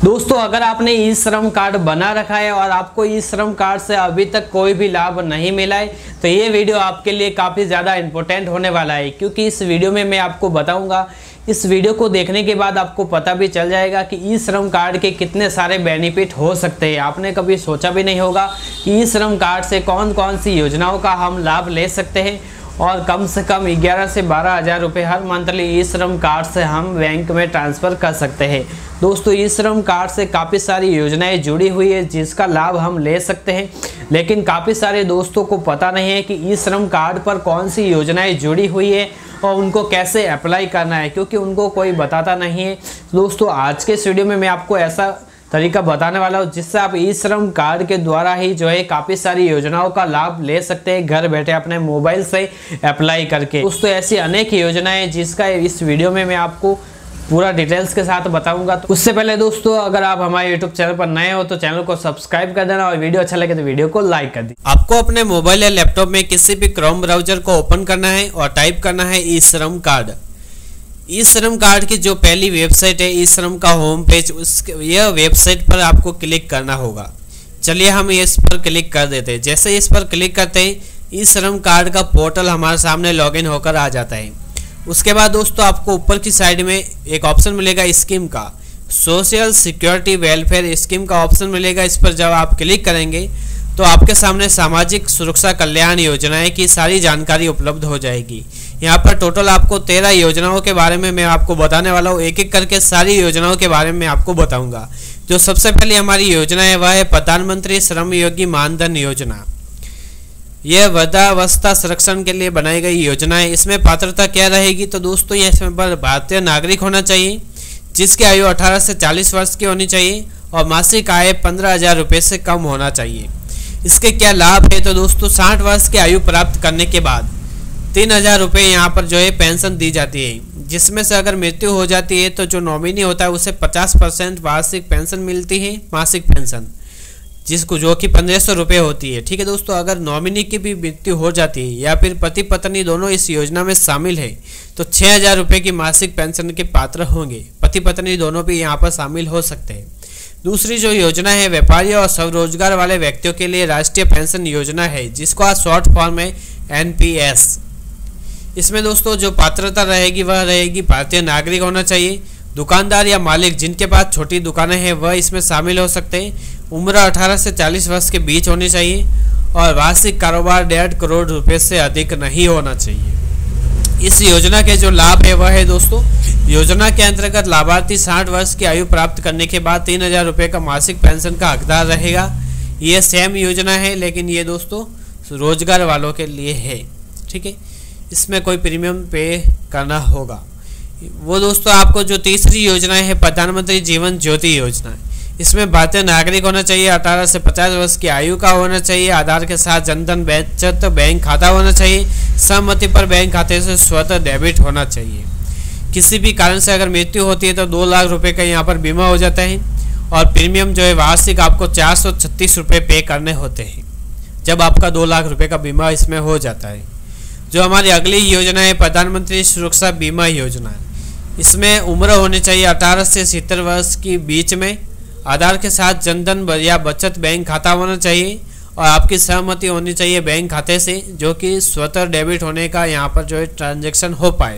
दोस्तों, अगर आपने ई श्रम कार्ड बना रखा है और आपको ई श्रम कार्ड से अभी तक कोई भी लाभ नहीं मिला है तो ये वीडियो आपके लिए काफ़ी ज़्यादा इम्पोर्टेंट होने वाला है, क्योंकि इस वीडियो में मैं आपको बताऊंगा। इस वीडियो को देखने के बाद आपको पता भी चल जाएगा कि ई श्रम कार्ड के कितने सारे बेनिफिट हो सकते हैं। आपने कभी सोचा भी नहीं होगा कि ई श्रम कार्ड से कौन कौन सी योजनाओं का हम लाभ ले सकते हैं और कम से कम 11 से 12 हज़ार रुपये हर मंथली ई श्रम कार्ड से हम बैंक में ट्रांसफ़र कर सकते हैं। दोस्तों, ई श्रम कार्ड से काफ़ी सारी योजनाएं जुड़ी हुई है जिसका लाभ हम ले सकते हैं, लेकिन काफ़ी सारे दोस्तों को पता नहीं है कि ई श्रम कार्ड पर कौन सी योजनाएं जुड़ी हुई है और उनको कैसे अप्लाई करना है, क्योंकि उनको कोई बताता नहीं है। दोस्तों, आज के इस वीडियो में मैं आपको ऐसा तरीका बताने वाला हूँ जिससे आप ई श्रम कार्ड के द्वारा ही जो है काफ़ी सारी योजनाओं का लाभ ले सकते हैं घर बैठे अपने मोबाइल से अप्लाई करके। दोस्तों, ऐसी अनेक योजनाएं जिसका इस वीडियो में मैं आपको पूरा डिटेल्स के साथ बताऊंगा। तो उससे पहले दोस्तों, अगर आप हमारे यूट्यूब चैनल पर नए हो तो चैनल को सब्सक्राइब कर देना और वीडियो अच्छा लगे तो वीडियो को लाइक कर देना। आपको अपने मोबाइल या लैपटॉप में किसी भी क्रोम ब्राउजर को ओपन करना है और टाइप करना है ई श्रम कार्ड। ई श्रम कार्ड की जो पहली वेबसाइट है ई श्रम का होम पेज, यह वेबसाइट पर आपको क्लिक करना होगा। चलिए हम इस पर क्लिक कर देते हैं। जैसे इस पर क्लिक करते हैं ई श्रम कार्ड का पोर्टल हमारे सामने लॉगिन होकर आ जाता है। उसके बाद दोस्तों, आपको ऊपर की साइड में एक ऑप्शन मिलेगा स्कीम का, सोशल सिक्योरिटी वेलफेयर स्कीम का ऑप्शन मिलेगा। इस पर जब आप क्लिक करेंगे तो आपके सामने सामाजिक सुरक्षा कल्याण योजनाएं की सारी जानकारी उपलब्ध हो जाएगी। यहाँ पर टोटल आपको 13 योजनाओं के बारे में मैं आपको बताने वाला हूँ। एक एक करके सारी योजनाओं के बारे में आपको बताऊंगा। जो सबसे पहले हमारी योजना है वह है प्रधानमंत्री श्रम योगी मानधन योजना। यह वृद्धावस्था संरक्षण के लिए बनाई गई योजना है। इसमें पात्रता क्या रहेगी तो दोस्तों, यह इसमें पर भारतीय नागरिक होना चाहिए जिसकी आयु 18 से 40 वर्ष की होनी चाहिए और मासिक आय 15,000 रुपये से कम होना चाहिए। इसके क्या लाभ है तो दोस्तों, 60 वर्ष की आयु प्राप्त करने के बाद 3,000 रुपये यहाँ पर जो है पेंशन दी जाती है, जिसमें से अगर मृत्यु हो जाती है तो जो नॉमिनी होता है उसे 50% वार्षिक पेंशन मिलती है, मासिक पेंशन, जिसको जो कि 1,500 रुपये होती है। ठीक है दोस्तों, अगर नॉमिनी की भी मृत्यु हो जाती है या फिर पति पत्नी दोनों इस योजना में शामिल है तो 6,000 रुपये की मासिक पेंशन के पात्र होंगे। पति पत्नी दोनों भी यहाँ पर शामिल हो सकते हैं। दूसरी जो योजना है व्यापारियों और स्वरोजगार वाले व्यक्तियों के लिए राष्ट्रीय पेंशन योजना है, जिसको शॉर्ट फॉर्म में NPS। इसमें दोस्तों जो पात्रता रहेगी वह रहेगी भारतीय नागरिक होना चाहिए। दुकानदार या मालिक जिनके पास छोटी दुकानें हैं वह इसमें शामिल हो सकते हैं। उम्र 18 से 40 वर्ष के बीच होनी चाहिए और वार्षिक कारोबार 1.5 करोड़ रुपए से अधिक नहीं होना चाहिए। इस योजना के जो लाभ है वह है दोस्तों, योजना के अंतर्गत लाभार्थी 60 वर्ष की आयु प्राप्त करने के बाद 3,000 रुपये का मासिक पेंशन का हकदार रहेगा। ये सेम योजना है, लेकिन ये दोस्तों रोजगार वालों के लिए है। ठीक है, इसमें कोई प्रीमियम पे करना होगा। वो दोस्तों, आपको जो तीसरी योजना है प्रधानमंत्री जीवन ज्योति योजना, इसमें भारतीय नागरिक होना चाहिए, 18 से 50 वर्ष की आयु का होना चाहिए, आधार के साथ जनधन बचत बैंक खाता होना चाहिए, सहमति पर बैंक खाते से स्वतः डेबिट होना चाहिए। किसी भी कारण से अगर मृत्यु होती है तो 2 लाख रुपए का यहाँ पर बीमा हो जाता है और प्रीमियम जो है वार्षिक आपको 436 रुपये पे करने होते हैं जब आपका 2 लाख रुपए का बीमा इसमें हो जाता है। जो हमारी अगली योजना है प्रधानमंत्री सुरक्षा बीमा योजना, इसमें उम्र होनी चाहिए 18 से 70 वर्ष की बीच में, आधार के साथ जनधन या बचत बैंक खाता होना चाहिए और आपकी सहमति होनी चाहिए बैंक खाते से, जो कि स्वतः डेबिट होने का यहाँ पर जो है ट्रांजैक्शन हो पाए।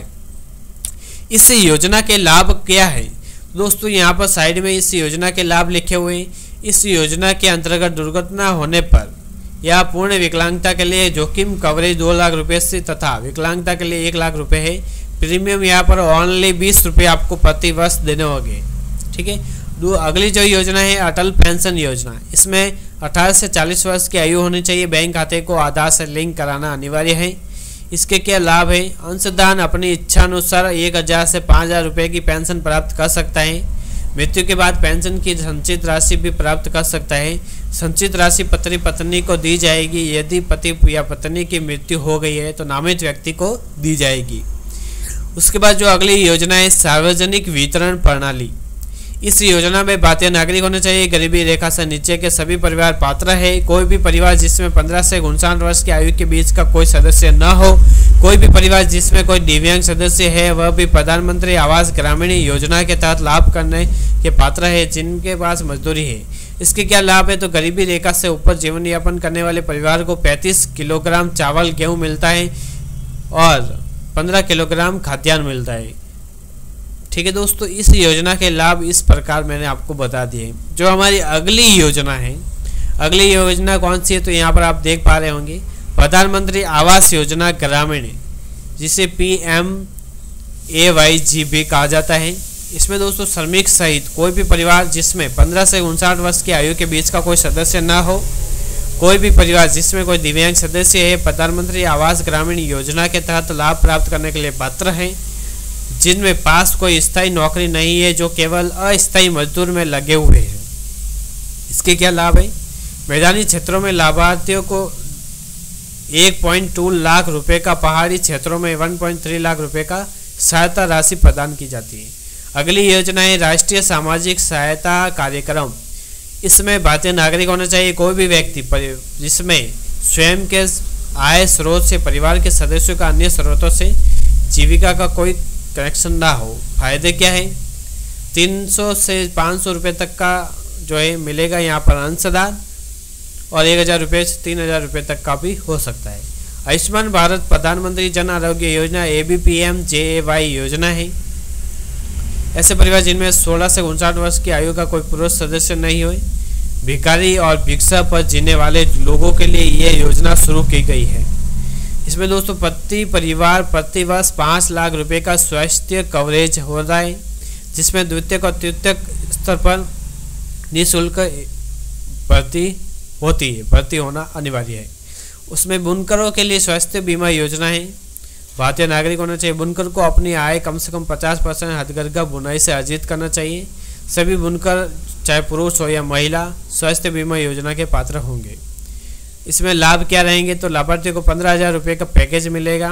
इस योजना के लाभ क्या है दोस्तों, यहाँ पर साइड में इस योजना के लाभ लिखे हुए हैं। इस योजना के अंतर्गत दुर्घटना होने पर या पूर्ण विकलांगता के लिए जोखिम कवरेज 2 लाख रुपये से तथा विकलांगता के लिए 1 लाख रुपये है। प्रीमियम यहाँ पर ओनली 20 रुपये आपको प्रति वर्ष देने होंगे। ठीक है, अगली जो योजना है अटल पेंशन योजना, इसमें 18 से 40 वर्ष की आयु होनी चाहिए, बैंक खाते को आधार से लिंक कराना अनिवार्य है। इसके क्या लाभ है, अंशदान अपनी इच्छा अनुसार 1,000 से 5,000 रुपये की पेंशन प्राप्त कर सकता है। मृत्यु के बाद पेंशन की संचित राशि भी प्राप्त कर सकता है। संचित राशि पति पत्नी को दी जाएगी। यदि पति या पत्नी की मृत्यु हो गई है तो नामित व्यक्ति को दी जाएगी। उसके बाद जो अगली योजना है सार्वजनिक वितरण प्रणाली, इस योजना में भारतीय नागरिक होने चाहिए। गरीबी रेखा से नीचे के सभी परिवार पात्र है। कोई भी परिवार जिसमें 15 से 59 वर्ष की आयु के बीच का कोई सदस्य न हो। कोई भी परिवार जिसमें कोई दिव्यांग सदस्य है वह भी प्रधानमंत्री आवास ग्रामीण योजना के तहत लाभ करने के पात्र है। जिनके पास मजदूरी है, इसके क्या लाभ है? तो गरीबी रेखा से ऊपर जीवन यापन करने वाले परिवार को 35 किलोग्राम चावल गेहूँ मिलता है और 15 किलोग्राम खाद्यान्न मिलता है। ठीक है दोस्तों, इस योजना के लाभ इस प्रकार मैंने आपको बता दिए। जो हमारी अगली योजना है, अगली योजना कौन सी है? तो यहाँ पर आप देख पा रहे होंगे प्रधानमंत्री आवास योजना ग्रामीण, जिसे PMAYG भी कहा जाता है। इसमें दोस्तों श्रमिक सहित कोई भी परिवार जिसमें 15 से 59 वर्ष की आयु के बीच का कोई सदस्य ना हो, कोई भी परिवार जिसमें कोई दिव्यांग सदस्य है, प्रधानमंत्री आवास ग्रामीण योजना के तहत लाभ प्राप्त करने के लिए पात्र हैं। जिनमें पास कोई स्थायी नौकरी नहीं है, जो केवल अस्थायी मजदूर में लगे हुए हैं। इसके क्या लाभ है? मैदानी क्षेत्रों में लाभार्थियों को 1.2 लाख रुपए का, पहाड़ी क्षेत्रों में 1.3 लाख रुपए का सहायता राशि प्रदान की जाती है। अगली योजना है राष्ट्रीय सामाजिक सहायता कार्यक्रम। इसमें भारतीय नागरिक होना चाहिए। कोई भी व्यक्ति जिसमें स्वयं के आय स्रोत से परिवार के सदस्यों का अन्य स्रोतों से जीविका का कोई कनेक्शन ना हो। फायदे क्या है? 300 से 500 रुपये तक का जो है मिलेगा यहाँ पर अंशदान, और 1000 रुपये से 3000 रुपये तक का भी हो सकता है। आयुष्मान भारत प्रधानमंत्री जन आरोग्य योजना ABPMJAY योजना है। ऐसे परिवार जिनमें 16 से 59 वर्ष की आयु का कोई पुरुष सदस्य नहीं हो, भिखारी और भिक्षा पर जीने वाले लोगों के लिए यह योजना शुरू की गई है। इसमें दोस्तों प्रति परिवार प्रति वर्ष 5 लाख रुपए का स्वास्थ्य कवरेज हो रहा है, जिसमें द्वितीयक और तृतीयक स्तर पर निःशुल्क भर्ती होना अनिवार्य है। उसमें बुनकरों के लिए स्वास्थ्य बीमा योजना है। भारतीय नागरिक होना चाहिए। बुनकर को अपनी आय कम से कम 50% हथकरघा बुनाई से अर्जित करना चाहिए। सभी बुनकर चाहे पुरुष हो या महिला स्वास्थ्य बीमा योजना के पात्र होंगे। इसमें लाभ क्या रहेंगे? तो लाभार्थी को 15,000 रुपये का पैकेज मिलेगा।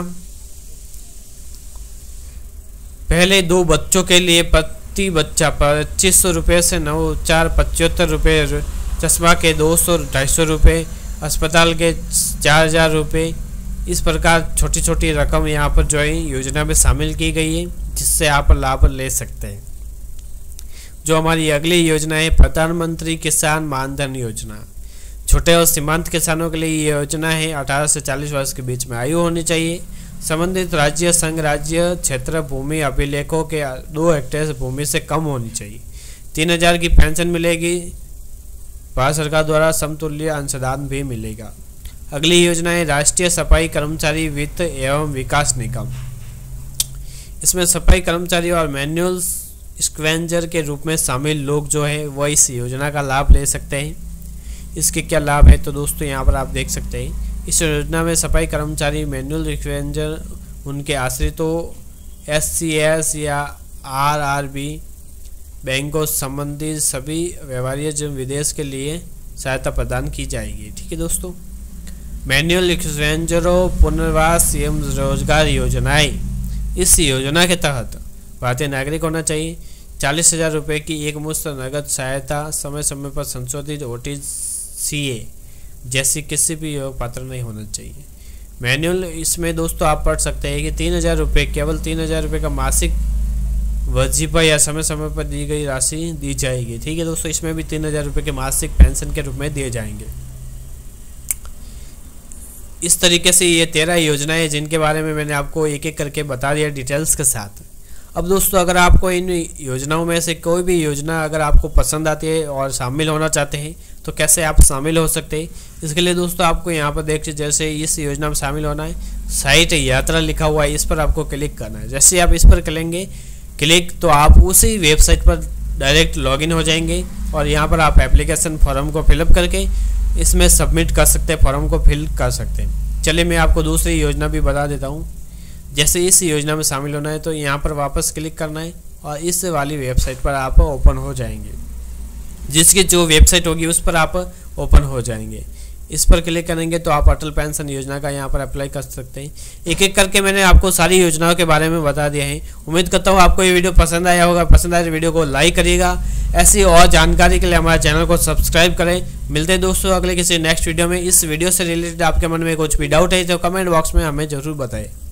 पहले 2 बच्चों के लिए प्रति बच्चा 2500 रुपये से 9,475 रुपये, चश्मा के 200-250 रुपये, अस्पताल के 4,000 रुपये। इस प्रकार छोटी छोटी रकम यहाँ पर जो है योजना में शामिल की गई है, जिससे आप लाभ ले सकते हैं। जो हमारी अगली योजना है प्रधानमंत्री किसान मानधन योजना। छोटे और सीमांत किसानों के लिए ये योजना है। 18 से 40 वर्ष के बीच में आयु होनी चाहिए। संबंधित राज्य संघ राज्य क्षेत्र भूमि अभिलेखों के 2 हेक्टेयर भूमि से कम होनी चाहिए। 3,000 की पेंशन मिलेगी। भारत सरकार द्वारा समतुल्य अंशदान भी मिलेगा। अगली योजना है राष्ट्रीय सफाई कर्मचारी वित्त एवं विकास निगम। इसमें सफाई कर्मचारी और मैनुअल स्क्वेंजर के रूप में शामिल लोग जो है वह इस योजना का लाभ ले सकते हैं। इसके क्या लाभ है? तो दोस्तों यहाँ पर आप देख सकते हैं इस योजना में सफाई कर्मचारी, मैनुअल स्क्वेंजर, उनके आश्रितों, SCS या RRB, बैंकों संबंधित सभी व्यवहारिक जो विदेश के लिए सहायता प्रदान की जाएगी। ठीक है दोस्तों, मैनुअल स्क्वेंजरों पुनर्वास एवं रोजगार योजनाएं। इस योजना के तहत भारतीय नागरिक होना चाहिए। 40,000 रुपये की एक मुश्त नगद सहायता, समय समय पर संशोधित OTCA जैसी किसी भी योग पात्र नहीं होना चाहिए। मैनुअल इसमें दोस्तों आप पढ़ सकते हैं कि 3,000 रुपये, केवल 3,000 रुपये का मासिक वजीफा या समय समय पर दी गई राशि दी जाएगी। ठीक है दोस्तों, इसमें भी 3,000 रुपये के मासिक पेंशन के रूप में दिए जाएंगे। इस तरीके से ये 13 योजनाएं जिनके बारे में मैंने आपको एक एक करके बता दिया डिटेल्स के साथ। अब दोस्तों अगर आपको इन योजनाओं में से कोई भी योजना अगर आपको पसंद आती है और शामिल होना चाहते हैं तो कैसे आप शामिल हो सकते हैं? इसके लिए दोस्तों आपको यहाँ पर देखिए, जैसे इस योजना में शामिल होना है, साइट यात्रा लिखा हुआ है, इस पर आपको क्लिक करना है। जैसे आप इस पर करेंगे क्लिक तो आप उसी वेबसाइट पर डायरेक्ट लॉगिन हो जाएंगे और यहाँ पर आप एप्लीकेशन फॉर्म को फिलअप करके इसमें सबमिट कर सकते हैं, फॉर्म को फिल कर सकते हैं। चलिए मैं आपको दूसरी योजना भी बता देता हूँ। जैसे इस योजना में शामिल होना है तो यहाँ पर वापस क्लिक करना है और इस वाली वेबसाइट पर आप ओपन हो जाएंगे। जिसकी जो वेबसाइट होगी उस पर आप ओपन हो जाएंगे। इस पर क्लिक करेंगे तो आप अटल पेंशन योजना का यहाँ पर अप्लाई कर सकते हैं। एक एक करके मैंने आपको सारी योजनाओं के बारे में बता दिया है। उम्मीद करता हूँ आपको ये वीडियो पसंद आया होगा। पसंद आए तो वीडियो को लाइक करिएगा। ऐसी और जानकारी के लिए हमारे चैनल को सब्सक्राइब करें। मिलते हैं दोस्तों अगले किसी नेक्स्ट वीडियो में। इस वीडियो से रिलेटेड आपके मन में कुछ भी डाउट है तो कमेंट बॉक्स में हमें ज़रूर बताएं।